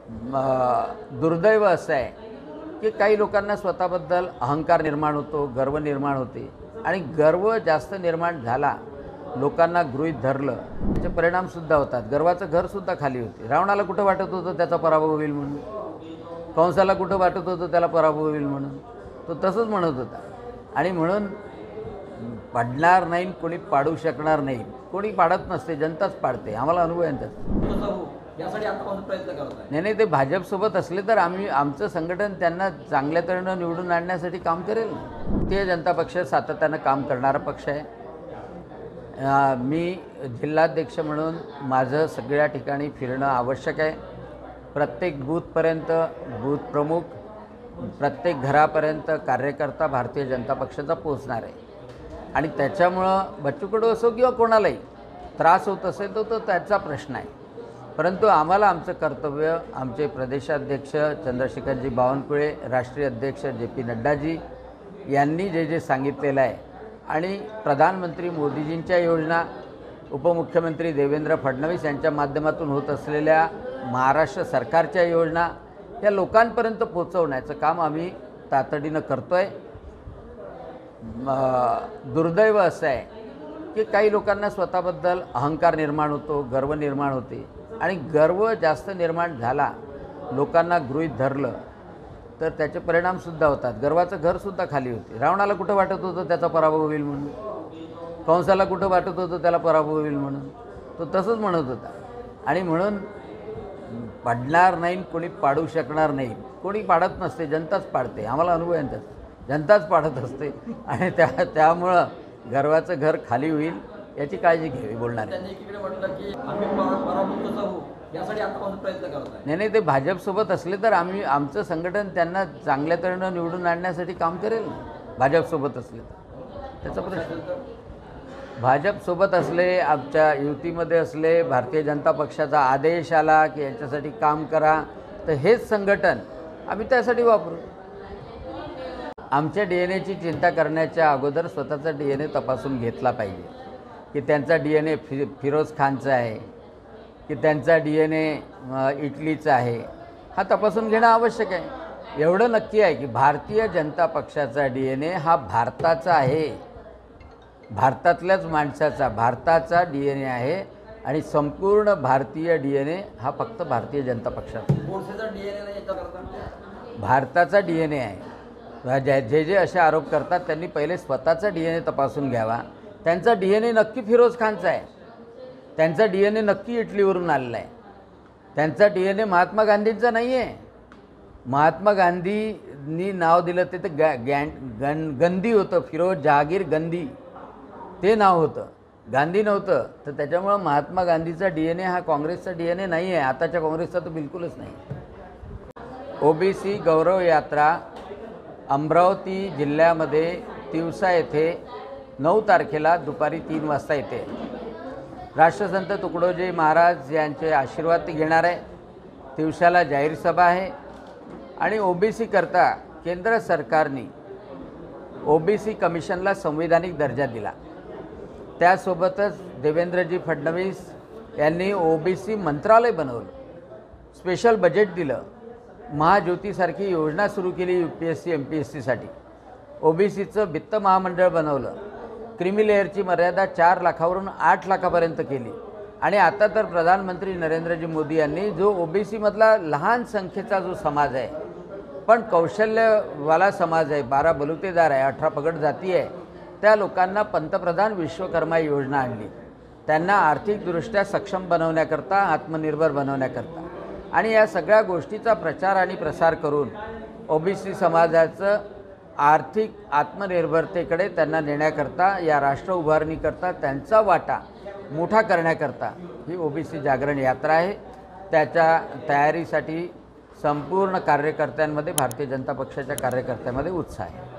दुर्दैव असं आहे की काही लोकांना स्वतःबद्दल अहंकार निर्माण होतो, गर्व निर्माण होते आणि गर्व जास्त निर्माण झाला, लोकांना गृहीत धरलं, त्याचे परिणामसुद्धा होतात. गर्वाचं घरसुद्धा खाली होते. रावणाला कुठं वाटत होतं त्याचा पराभव होईल म्हणून, कंसाला कुठं वाटत होतं त्याला पराभव होईल म्हणून, तो तसंच म्हणत होता. आणि म्हणून पाडणार नाही, कोणी पाडू शकणार नाही. कोणी पाडत नसते, जनताच पाडते. आम्हाला अनुभव आहे त्याचा. यासाठी आतापासून प्रयत्न करत आहे. नाही, ते भाजपसोबत असले तर आमचं संघटन त्यांना चांगल्या तऱ्हेनं निवडून आणण्यासाठी काम करेल. भारतीय जनता पक्ष सातत्यानं काम करणारा पक्ष आहे. मी जिल्हाध्यक्ष म्हणून माझं सगळ्या ठिकाणी फिरणं आवश्यक आहे. प्रत्येक बूथपर्यंत बूथ प्रमुख, प्रत्येक घरापर्यंत कार्यकर्ता भारतीय जनता पक्षाचा पोचणार आहे. आणि त्याच्यामुळं बच्चू कडू असो किंवा कोणालाही त्रास होत असेल तर तो त्याचा प्रश्न आहे. परंतु आम्हाला आमचं कर्तव्य, आमचे प्रदेशाध्यक्ष चंद्रशेखरजी बावनकुळे, राष्ट्रीय अध्यक्ष JP नड्डाजी यांनी जे सांगितलेलं आहे आणि प्रधानमंत्री मोदीजींच्या योजना, उपमुख्यमंत्री देवेंद्र फडणवीस यांच्या माध्यमातून होत असलेल्या महाराष्ट्र सरकारच्या योजना या लोकांपर्यंत पोहोचवण्याचं काम आम्ही तातडीनं करतो आहे. दुर्दैव असं आहे की काही लोकांना स्वतःबद्दल अहंकार निर्माण होतो, गर्व निर्माण होते आणि गर्व जास्त निर्माण झाला, लोकांना गृहीत धरलं, तर त्याचे परिणामसुद्धा होतात. गर्वाचं घरसुद्धा खाली होते. रावणाला कुठं वाटत होतं त्याचा पराभव होईल म्हणून, कंसाला कुठं वाटत होतं त्याला पराभव होईल म्हणून, तो तसंच म्हणत होता. आणि म्हणून पाडणार नाही, कोणी पाडू शकणार नाही. कोणी पाडत नसते, जनताच पाडते. आम्हाला अनुभव आहे त्याचा. जनताच पाडत असते आणि त्यामुळं गर्वाचं घर खाली होईल याची काळजी घ्यावी बोलणार. त्यांनी एकीकडे म्हटलं की आम्ही पराभूत होऊ, यासाठी आतापासून प्रयत्न करत आहे. नाही, ते भाजपसोबत असले तर आमचं संघटन त्यांना चांगल्या तऱ्हेनं निवडून आणण्यासाठी काम करेल. भाजपसोबत असले तर त्याचा प्रश्न. भाजपसोबत असले, आमच्या युतीमध्ये असले, भारतीय जनता पक्षाचा आदेश आला की याच्यासाठी काम करा, तर हेच संघटन आम्ही त्यासाठी वापरू. आमच्या DNAची चिंता करण्याच्या अगोदर स्वतःचा DNA तपासून घेतला पाहिजे की त्यांचा DNA फिरोज खानचा आहे की त्यांचा DNA इटलीचा आहे. हा तपासून घेणं आवश्यक आहे. एवढं नक्की आहे की भारतीय जनता पक्षाचा DNA हा भारताचा आहे, भारतातल्याच माणसाचा, भारताचा DNA आहे आणि संपूर्ण भारतीय DNA हा फक्त भारतीय जनता पक्षाचा. गोडसेचा DNA नाही याच्याकरता भारताचा DNA आहे. जे असे आरोप करतात त्यांनी पहिले स्वतःचा DNA तपासून घ्यावा. त्यांचा DNA नक्की फिरोज खानचा आहे, त्यांचा DNA नक्की इटलीवरून आलेला आहे. त्यांचा DNA महात्मा गांधींचा नाही आहे. महात्मा गांधींनी नाव दिलं ते तर गंदी होतं, फिरोज जहागीर गंदी ते नाव होतं, गांधी नव्हतं. तर त्याच्यामुळं महात्मा गांधीचा DNA हा काँग्रेसचा DNA नाही आहे. आताच्या काँग्रेसचा तर बिलकुलच नाही. OBC गौरव यात्रा अमरावती जिल्ह्यामध्ये तिवसा येथे 9 तारखेला दुपारी 3 वाजता येते. राष्ट्रसंत तुकडोजी महाराज यांचे आशीर्वाद ते घेणार आहे. तिवसाला जाहीर सभा आहे आणि OBC करता केंद्र सरकारने OBC कमिशनला संविधानिक दर्जा दिला. त्यासोबतच देवेंद्रजी फडणवीस यांनी OBC मंत्रालय बनवलं, स्पेशल बजेट दिलं, महाज्योतीसारखी योजना सुरू केली UPSC MPSCसाठी, OBCचं वित्त महामंडळ बनवलं, क्रिमी लेअरची मर्यादा 4 लाखावरून 8 लाखापर्यंत केली. आणि आता तर प्रधानमंत्री नरेंद्रजी मोदी यांनी जो OBCमधला लहान संख्येचा जो समाज आहे पण कौशल्यवाला समाज आहे, 12 बलुतेदार आहे, 18 पगड जाती आहे, त्या लोकांना पंतप्रधान विश्वकर्मा योजना आणली. त्यांना आर्थिकदृष्ट्या सक्षम बनवण्याकरता, आत्मनिर्भर बनवण्याकरता. आणि या सगळ्या गोष्टीचा प्रचार आणि प्रसार करून OBC समाजाचं आर्थिक आत्मनिर्भरतेकडे त्यांना नेण्याकरता, या राष्ट्र उभारणीकरता त्यांचा वाटा मोठा करण्याकरता ही OBC जागरण यात्रा आहे. त्याच्या तयारीसाठी संपूर्ण कार्यकर्त्यांमध्ये, भारतीय जनता पक्षाच्या कार्यकर्त्यांमध्ये उत्साह आहे.